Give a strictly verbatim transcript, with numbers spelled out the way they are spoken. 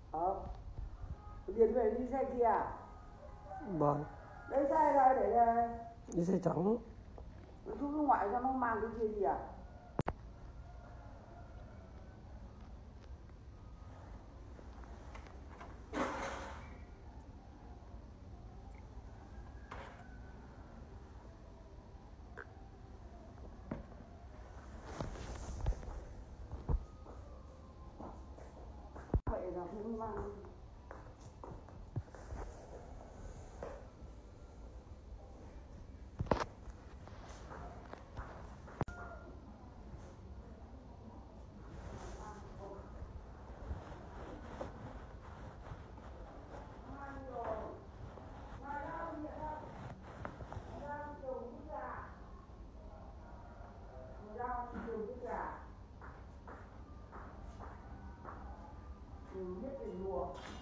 Ờ. Điền về đi xe kia à? Vâng. Đấy xe này để đây. Đi xe trắng. Chú cứ ngoại cho nó mang cái kia gì à? Vậy là không mang. Ừ, biết thì lùa.